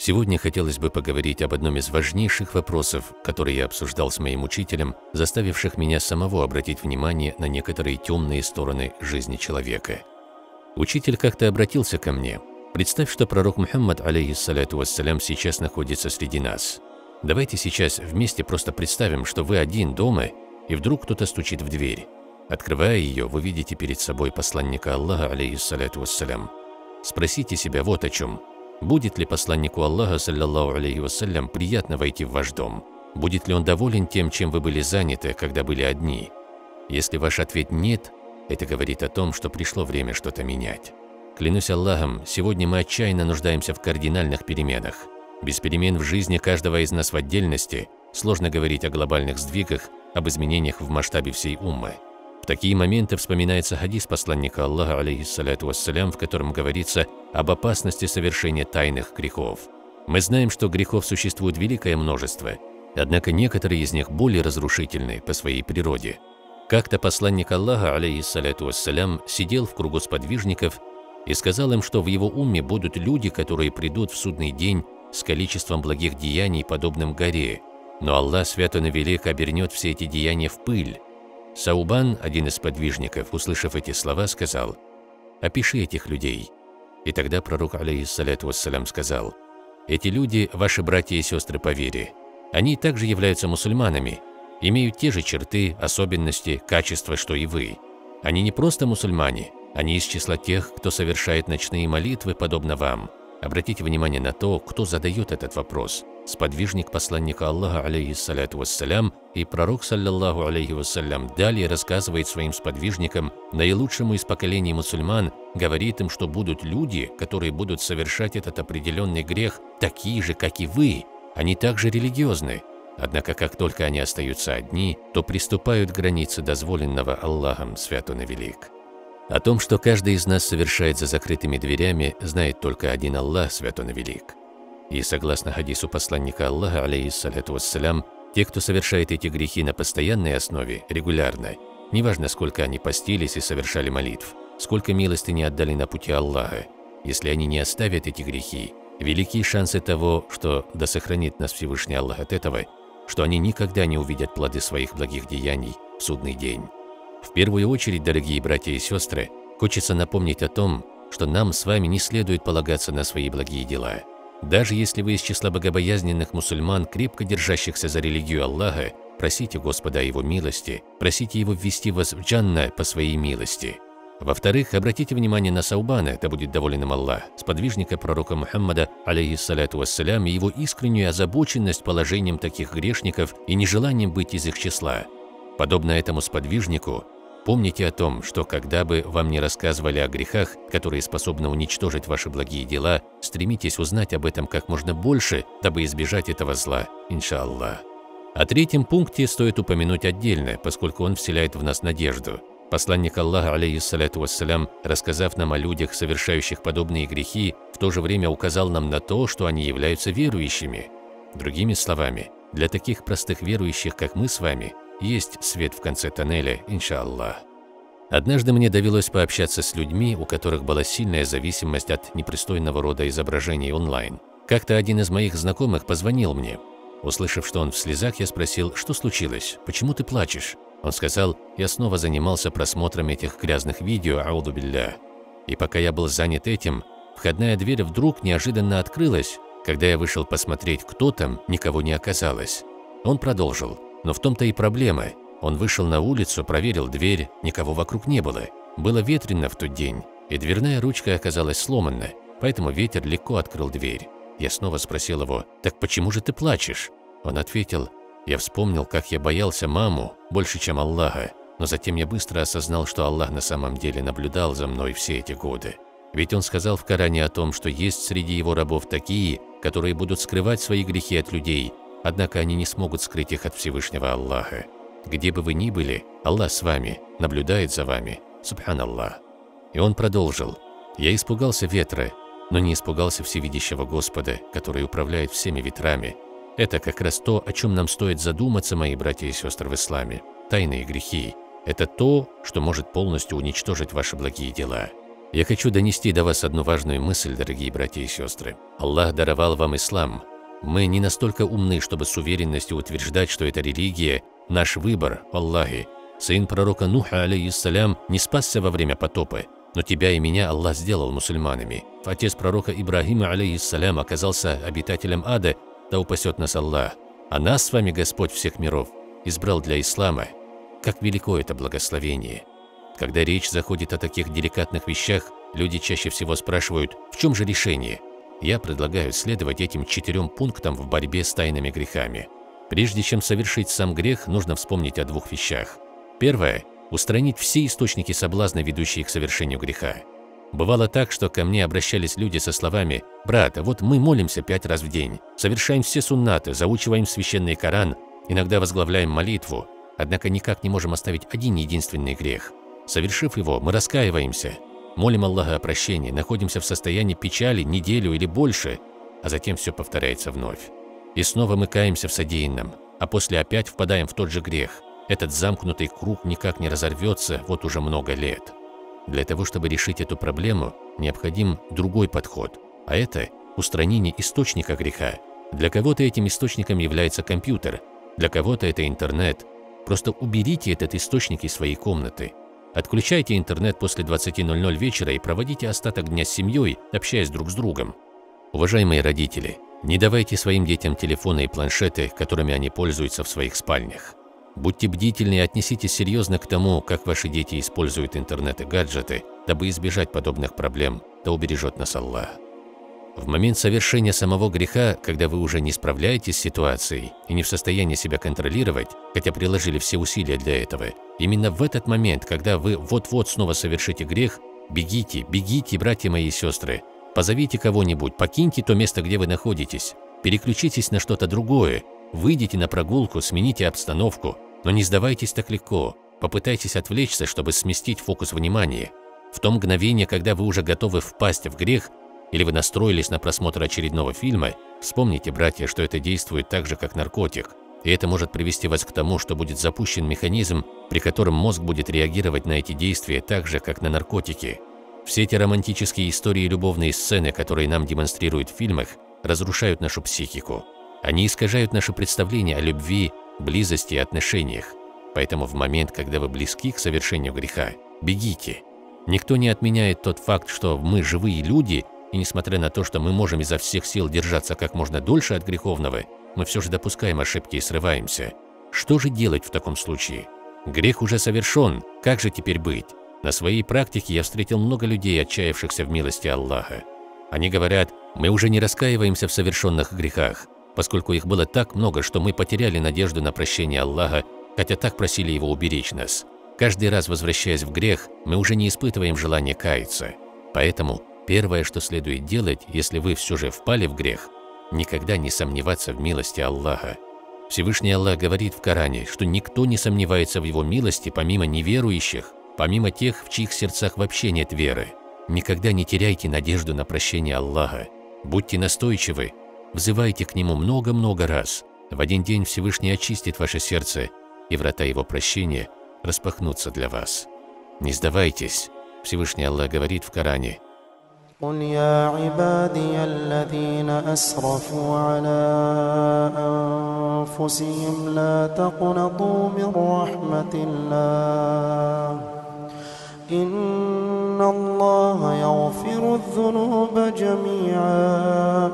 Сегодня хотелось бы поговорить об одном из важнейших вопросов, который я обсуждал с моим учителем, заставивших меня самого обратить внимание на некоторые темные стороны жизни человека. Учитель как-то обратился ко мне. Представь, что пророк Мухаммад, алейхиссаляту вассалям, сейчас находится среди нас. Давайте сейчас вместе просто представим, что вы один дома, и вдруг кто-то стучит в дверь. Открывая ее, вы видите перед собой посланника Аллаха, алейхиссаляту вассалям. Спросите себя вот о чем. Будет ли посланнику Аллаха, саллаллаху алейхи вассалям, приятно войти в ваш дом? Будет ли он доволен тем, чем вы были заняты, когда были одни? Если ваш ответ «нет», это говорит о том, что пришло время что-то менять. Клянусь Аллахом, сегодня мы отчаянно нуждаемся в кардинальных переменах. Без перемен в жизни каждого из нас в отдельности сложно говорить о глобальных сдвигах, об изменениях в масштабе всей уммы. В такие моменты вспоминается хадис посланника Аллаха, алейхиссаляту вассалям, в котором говорится об опасности совершения тайных грехов. Мы знаем, что грехов существует великое множество, однако некоторые из них более разрушительны по своей природе. Как-то посланник Аллаха, алейхиссаляту вассалям, сидел в кругу сподвижников и сказал им, что в его умме будут люди, которые придут в судный день с количеством благих деяний, подобным горе, но Аллах свят он и велик обернет все эти деяния в пыль. Саубан, один из подвижников, услышав эти слова, сказал: «Опиши этих людей». И тогда пророк, алейхиссаляту вассалям, сказал: «Эти люди – ваши братья и сестры по вере. Они также являются мусульманами, имеют те же черты, особенности, качества, что и вы. Они не просто мусульмане, они из числа тех, кто совершает ночные молитвы, подобно вам». Обратите внимание на то, кто задает этот вопрос. Сподвижник посланника Аллаха, алейхиссаляту вассалям, и пророк, саллаллаху алейхи вассалям, далее рассказывает своим сподвижникам, наилучшему из поколений мусульман, говорит им, что будут люди, которые будут совершать этот определенный грех, такие же, как и вы. Они также религиозны. Однако, как только они остаются одни, то приступают к границе дозволенного Аллахом, свят он и велик. О том, что каждый из нас совершает за закрытыми дверями, знает только один Аллах, свят он и велик. И согласно хадису посланника Аллаха, алейхиссаляту вассалям, те, кто совершает эти грехи на постоянной основе, регулярно, неважно, сколько они постились и совершали молитв, сколько милостыни отдали на пути Аллаха, если они не оставят эти грехи, велики шансы того, что да сохранит нас Всевышний Аллах от этого, что они никогда не увидят плоды своих благих деяний в судный день. В первую очередь, дорогие братья и сестры, хочется напомнить о том, что нам с вами не следует полагаться на свои благие дела. Даже если вы из числа богобоязненных мусульман, крепко держащихся за религию Аллаха, просите Господа о Его милости, просите Его ввести вас в джанна по своей милости. Во-вторых, обратите внимание на Саубана, да будет доволен им Аллах, сподвижника пророка Мухаммада, алейхиссаляту вассалям, и его искреннюю озабоченность положением таких грешников и нежеланием быть из их числа. Подобно этому сподвижнику, помните о том, что когда бы вам не рассказывали о грехах, которые способны уничтожить ваши благие дела, стремитесь узнать об этом как можно больше, дабы избежать этого зла, иншаллах. О третьем пункте стоит упомянуть отдельно, поскольку он вселяет в нас надежду. Посланник Аллаха, алейхиссаляту вассалям, рассказав нам о людях, совершающих подобные грехи, в то же время указал нам на то, что они являются верующими. Другими словами, для таких простых верующих, как мы с вами, есть свет в конце тоннеля, иншаллах. Однажды мне довелось пообщаться с людьми, у которых была сильная зависимость от непристойного рода изображений онлайн. Как-то один из моих знакомых позвонил мне. Услышав, что он в слезах, я спросил: «Что случилось? Почему ты плачешь?» Он сказал: «Я снова занимался просмотром этих грязных видео, аузу билля. И пока я был занят этим, входная дверь вдруг неожиданно открылась. Когда я вышел посмотреть, кто там, никого не оказалось». Он продолжил: «Но в том-то и проблема. Он вышел на улицу, проверил дверь, никого вокруг не было. Было ветрено в тот день, и дверная ручка оказалась сломана, поэтому ветер легко открыл дверь». Я снова спросил его: «Так почему же ты плачешь?» Он ответил: «Я вспомнил, как я боялся маму больше, чем Аллаха, но затем я быстро осознал, что Аллах на самом деле наблюдал за мной все эти годы. Ведь Он сказал в Коране о том, что есть среди Его рабов такие, которые будут скрывать свои грехи от людей, однако они не смогут скрыть их от Всевышнего Аллаха. Где бы вы ни были, Аллах с вами, наблюдает за вами. Субханаллах». И он продолжил: «Я испугался ветра, но не испугался всевидящего Господа, который управляет всеми ветрами. Это как раз то, о чем нам стоит задуматься, мои братья и сестры в исламе. Тайные грехи – это то, что может полностью уничтожить ваши благие дела. Я хочу донести до вас одну важную мысль, дорогие братья и сестры. Аллах даровал вам ислам. Мы не настолько умны, чтобы с уверенностью утверждать, что эта религия – наш выбор, Аллахи. Сын пророка Нуха, алейхиссалям, не спасся во время потопа, но тебя и меня Аллах сделал мусульманами. Отец пророка Ибрагима, алейхиссалям, оказался обитателем ада, да упасет нас Аллах. А нас с вами Господь всех миров избрал для ислама. Как велико это благословение! Когда речь заходит о таких деликатных вещах, люди чаще всего спрашивают, в чем же решение? Я предлагаю следовать этим 4 пунктам в борьбе с тайными грехами. Прежде чем совершить сам грех, нужно вспомнить о 2 вещах. Первое – устранить все источники соблазна, ведущие к совершению греха. Бывало так, что ко мне обращались люди со словами: «Брат, вот мы молимся 5 раз в день, совершаем все суннаты, заучиваем священный Коран, иногда возглавляем молитву, однако никак не можем оставить один единственный грех. Совершив его, мы раскаиваемся, молим Аллаха о прощении, находимся в состоянии печали неделю или больше, а затем все повторяется вновь. И снова мы каемся в содеянном, а после опять впадаем в тот же грех. Этот замкнутый круг никак не разорвется вот уже много лет». Для того, чтобы решить эту проблему, необходим другой подход, а это устранение источника греха. Для кого-то этим источником является компьютер, для кого-то это интернет. Просто уберите этот источник из своей комнаты. Отключайте интернет после 20:00 вечера и проводите остаток дня с семьей, общаясь друг с другом. Уважаемые родители, не давайте своим детям телефоны и планшеты, которыми они пользуются в своих спальнях. Будьте бдительны и отнеситесь серьезно к тому, как ваши дети используют интернет и гаджеты, дабы избежать подобных проблем, да убережет нас Аллах. В момент совершения самого греха, когда вы уже не справляетесь с ситуацией и не в состоянии себя контролировать, хотя приложили все усилия для этого, именно в этот момент, когда вы вот-вот снова совершите грех, бегите, бегите, братья мои и сестры, позовите кого-нибудь, покиньте то место, где вы находитесь, переключитесь на что-то другое, выйдите на прогулку, смените обстановку, но не сдавайтесь так легко, попытайтесь отвлечься, чтобы сместить фокус внимания. В то мгновение, когда вы уже готовы впасть в грех, или вы настроились на просмотр очередного фильма, вспомните, братья, что это действует так же, как наркотик, и это может привести вас к тому, что будет запущен механизм, при котором мозг будет реагировать на эти действия так же, как на наркотики. Все эти романтические истории и любовные сцены, которые нам демонстрируют в фильмах, разрушают нашу психику. Они искажают наше представление о любви, близости и отношениях. Поэтому в момент, когда вы близки к совершению греха, бегите. Никто не отменяет тот факт, что мы живые люди, и несмотря на то, что мы можем изо всех сил держаться как можно дольше от греховного, мы все же допускаем ошибки и срываемся. Что же делать в таком случае? Грех уже совершен, как же теперь быть? На своей практике я встретил много людей, отчаявшихся в милости Аллаха. Они говорят: мы уже не раскаиваемся в совершенных грехах, поскольку их было так много, что мы потеряли надежду на прощение Аллаха, хотя так просили Его уберечь нас. Каждый раз, возвращаясь в грех, мы уже не испытываем желания каяться. Поэтому первое, что следует делать, если вы все же впали в грех, никогда не сомневаться в милости Аллаха. Всевышний Аллах говорит в Коране, что никто не сомневается в Его милости помимо неверующих, помимо тех, в чьих сердцах вообще нет веры. Никогда не теряйте надежду на прощение Аллаха. Будьте настойчивы, взывайте к Нему много-много раз. В один день Всевышний очистит ваше сердце, и врата Его прощения распахнутся для вас. Не сдавайтесь. Всевышний Аллах говорит в Коране: قل يا عبادي الذين أسرفوا على أنفسهم لا تقنطوا من رحمة الله إن الله يغفر الذنوب جميعا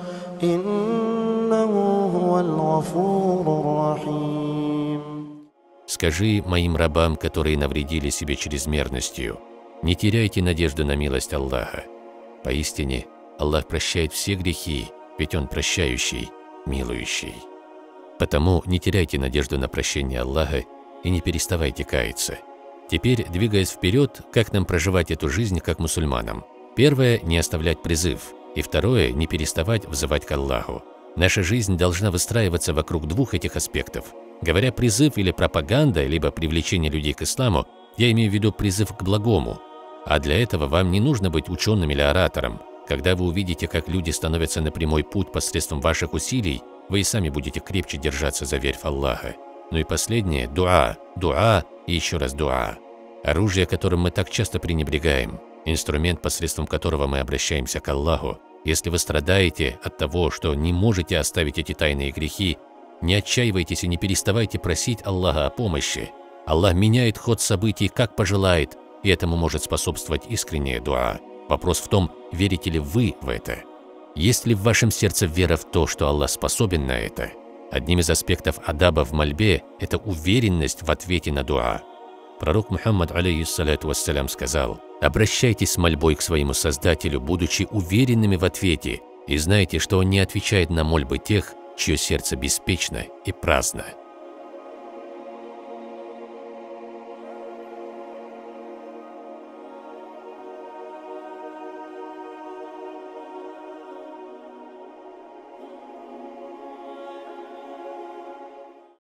إنه هو الغفور الرحيم. Скажи моим рабам, которые навредили себе чрезмерностью: не теряйте надежду на милость Аллаха. Поистине, Аллах прощает все грехи, ведь Он прощающий, милующий. Потому не теряйте надежду на прощение Аллаха и не переставайте каяться. Теперь, двигаясь вперед, как нам проживать эту жизнь как мусульманам? Первое – не оставлять призыв, и второе – не переставать взывать к Аллаху. Наша жизнь должна выстраиваться вокруг двух этих аспектов. Говоря призыв или пропаганда, либо привлечение людей к исламу, я имею в виду призыв к благому. А для этого вам не нужно быть ученым или оратором. Когда вы увидите, как люди становятся на прямой путь посредством ваших усилий, вы и сами будете крепче держаться за верь в Аллаха. Ну и последнее – дуа, дуа и еще раз дуа. Оружие, которым мы так часто пренебрегаем. инструмент, посредством которого мы обращаемся к Аллаху. Если вы страдаете от того, что не можете оставить эти тайные грехи, не отчаивайтесь и не переставайте просить Аллаха о помощи. Аллах меняет ход событий, как пожелает, и этому может способствовать искренняя дуа. Вопрос в том, верите ли вы в это. Есть ли в вашем сердце вера в то, что Аллах способен на это? Одним из аспектов адаба в мольбе – это уверенность в ответе на дуа. Пророк Мухаммад, алейхиссалату вассалям, сказал: «Обращайтесь с мольбой к своему Создателю, будучи уверенными в ответе, и знайте, что Он не отвечает на мольбы тех, чье сердце беспечно и праздно».